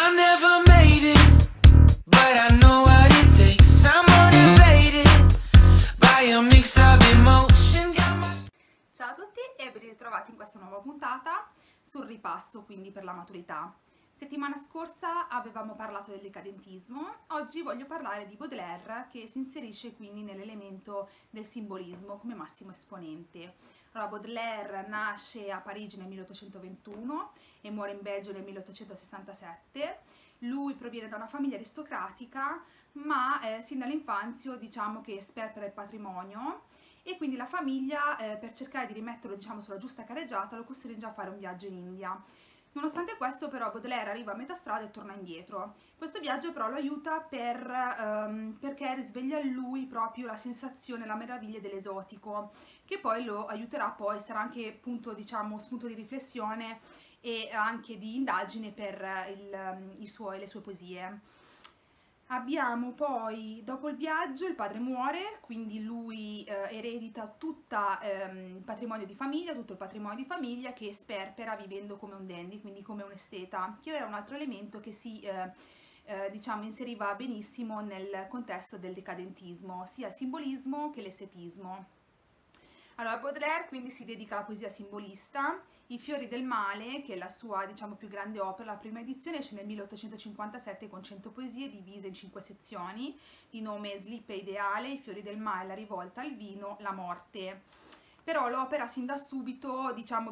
I never made it, but I know what it takes. I'm motivated by a mix of emotion. Ciao a tutti e ben ritrovati in questa nuova puntata sul ripasso quindi per la maturità. Settimana scorsa avevamo parlato del decadentismo, oggi voglio parlare di Baudelaire che si inserisce quindi nell'elemento del simbolismo come massimo esponente. Allora, Baudelaire nasce a Parigi nel 1821 e muore in Belgio nel 1867. Lui proviene da una famiglia aristocratica, ma sin dall'infanzia diciamo che sperpera il patrimonio e quindi la famiglia per cercare di rimetterlo diciamo sulla giusta carreggiata lo costringe a fare un viaggio in India. Nonostante questo però Baudelaire arriva a metà strada e torna indietro. Questo viaggio però lo aiuta perché risveglia in lui proprio la sensazione, la meraviglia dell'esotico, che poi lo aiuterà, poi sarà anche appunto diciamo spunto di riflessione e anche di indagine per le sue poesie. Abbiamo poi, dopo il viaggio, il padre muore, quindi lui eredita tutto il patrimonio di famiglia, tutto il patrimonio di famiglia che sperpera vivendo come un dandy, quindi come un esteta, che era un altro elemento che si diciamo inseriva benissimo nel contesto del decadentismo, sia il simbolismo che l'estetismo. Allora, Baudelaire quindi si dedica alla poesia simbolista. I fiori del male, che è la sua diciamo più grande opera, la prima edizione esce nel 1857 con 100 poesie divise in 5 sezioni, di nome Slip e Ideale, I fiori del male, La rivolta, il vino, la morte. Però l'opera sin da subito diciamo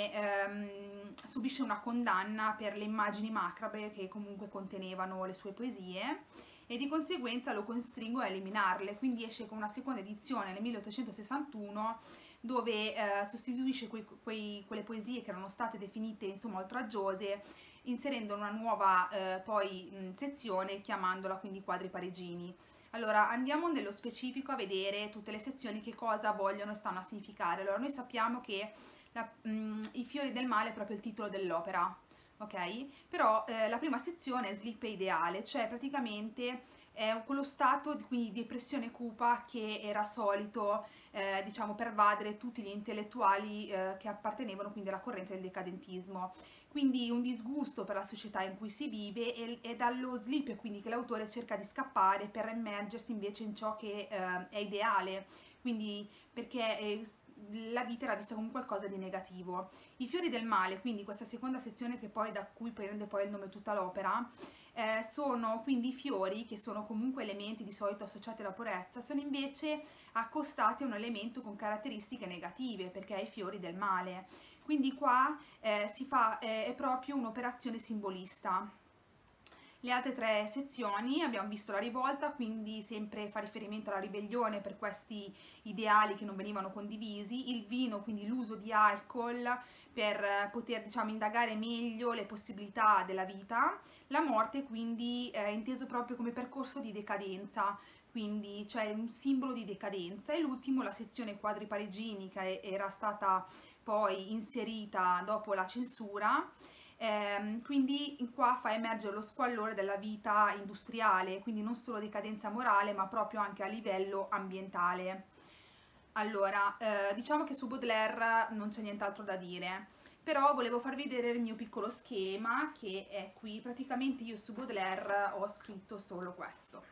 subisce una condanna per le immagini macabre che comunque contenevano le sue poesie e di conseguenza lo costringo a eliminarle, quindi esce con una seconda edizione nel 1861 dove sostituisce quelle poesie che erano state definite insomma oltraggiose, inserendo una nuova sezione chiamandola quindi Quadri parigini. Allora andiamo nello specifico a vedere tutte le sezioni che cosa vogliono e stanno a significare. Allora noi sappiamo che I fiori del male è proprio il titolo dell'opera, ok? Però la prima sezione è Slip e Ideale, cioè praticamente è quello stato di depressione cupa che era solito diciamo pervadere tutti gli intellettuali che appartenevano quindi alla corrente del decadentismo. Quindi un disgusto per la società in cui si vive e dallo slip quindi che l'autore cerca di scappare per immergersi invece in ciò che è ideale, quindi perché la vita era vista come qualcosa di negativo. I fiori del male, quindi questa seconda sezione che poi da cui prende poi il nome tutta l'opera, sono quindi i fiori che sono comunque elementi di solito associati alla purezza, sono invece accostati a un elemento con caratteristiche negative perché è i fiori del male. Quindi qua è proprio un'operazione simbolista. Le altre tre sezioni abbiamo visto la rivolta, quindi sempre fa riferimento alla ribellione per questi ideali che non venivano condivisi, il vino, quindi l'uso di alcol per poter diciamo indagare meglio le possibilità della vita, la morte quindi è inteso proprio come percorso di decadenza, quindi c'è un simbolo di decadenza, e l'ultimo la sezione Quadri parigini che era stata poi inserita dopo la censura. Quindi qua fa emergere lo squallore della vita industriale, quindi non solo decadenza morale ma proprio anche a livello ambientale. Allora, diciamo che su Baudelaire non c'è nient'altro da dire, però volevo farvi vedere il mio piccolo schema che è qui. Praticamente io su Baudelaire ho scritto solo questo,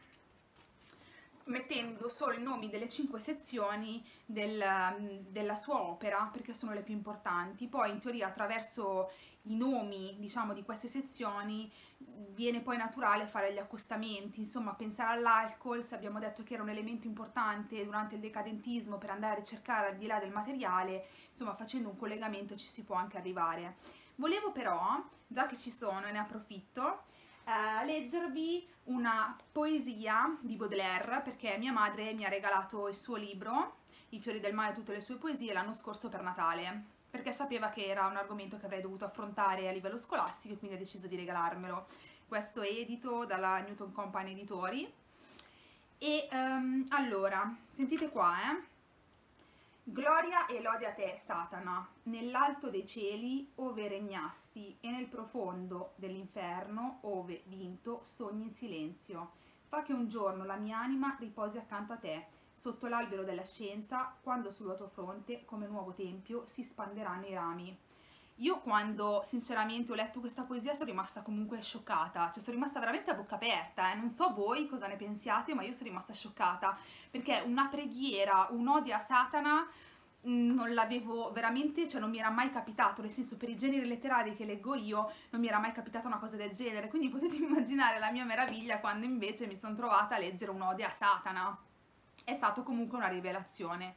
mettendo solo i nomi delle 5 sezioni della sua opera perché sono le più importanti. Poi in teoria attraverso i nomi diciamo di queste sezioni viene poi naturale fare gli accostamenti, insomma pensare all'alcol, se abbiamo detto che era un elemento importante durante il decadentismo per andare a ricercare al di là del materiale, insomma facendo un collegamento ci si può anche arrivare. Volevo però, già che ci sono e ne approfitto, leggervi una poesia di Baudelaire perché mia madre mi ha regalato il suo libro I fiori del male, tutte le sue poesie, l'anno scorso per Natale, perché sapeva che era un argomento che avrei dovuto affrontare a livello scolastico e quindi ha deciso di regalarmelo. Questo è edito dalla Newton Company Editori e allora, sentite qua, Gloria e lode a te, Satana, nell'alto dei cieli ove regnasti e nel profondo dell'inferno ove vinto sogni in silenzio. Fa che un giorno la mia anima riposi accanto a te, sotto l'albero della scienza, quando sul tuo fronte, come nuovo tempio, si spanderanno i rami. Io quando sinceramente ho letto questa poesia sono rimasta comunque scioccata, cioè sono rimasta veramente a bocca aperta, non so voi cosa ne pensiate, ma io sono rimasta scioccata, perché una preghiera, un'ode a Satana, non l'avevo veramente, cioè non mi era mai capitato, nel senso, per i generi letterari che leggo io non mi era mai capitata una cosa del genere, quindi potete immaginare la mia meraviglia quando invece mi sono trovata a leggere un'ode a Satana. È stato comunque una rivelazione,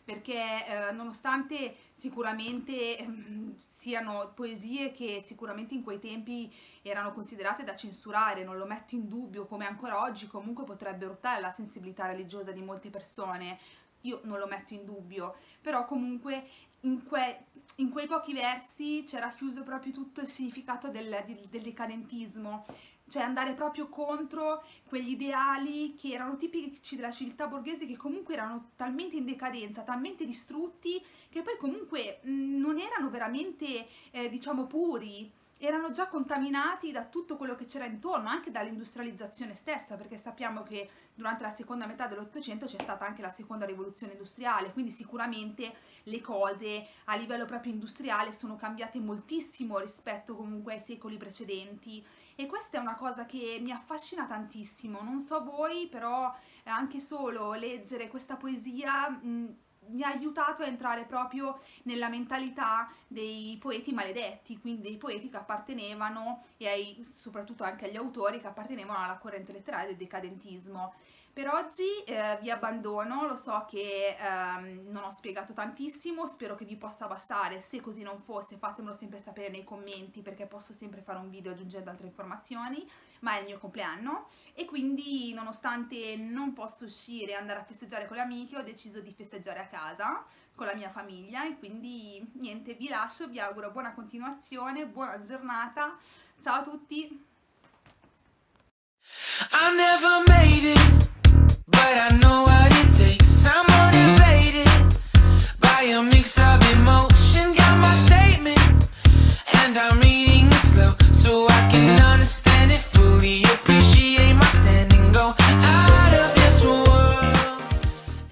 perché nonostante sicuramente siano poesie che sicuramente in quei tempi erano considerate da censurare, non lo metto in dubbio, come ancora oggi comunque potrebbe urtare la sensibilità religiosa di molte persone, io non lo metto in dubbio, però comunque in quei pochi versi c'era chiuso proprio tutto il significato del decadentismo, cioè andare proprio contro quegli ideali che erano tipici della civiltà borghese, che comunque erano talmente in decadenza, talmente distrutti, che poi comunque non erano veramente, diciamo, puri, erano già contaminati da tutto quello che c'era intorno, anche dall'industrializzazione stessa, perché sappiamo che durante la seconda metà dell'Ottocento c'è stata anche la seconda rivoluzione industriale, quindi sicuramente le cose a livello proprio industriale sono cambiate moltissimo rispetto comunque ai secoli precedenti, e questa è una cosa che mi affascina tantissimo. Non so voi, però anche solo leggere questa poesia mi ha aiutato a entrare proprio nella mentalità dei poeti maledetti, quindi dei poeti che appartenevano, soprattutto anche agli autori che appartenevano alla corrente letteraria del decadentismo. Per oggi vi abbandono, lo so che non ho spiegato tantissimo, spero che vi possa bastare. Se così non fosse, fatemelo sempre sapere nei commenti, perché posso sempre fare un video aggiungendo altre informazioni, ma è il mio compleanno e quindi, nonostante non posso uscire e andare a festeggiare con le amiche, ho deciso di festeggiare a casa con la mia famiglia, e quindi niente, vi lascio, vi auguro buona continuazione, buona giornata, ciao a tutti! I never made it.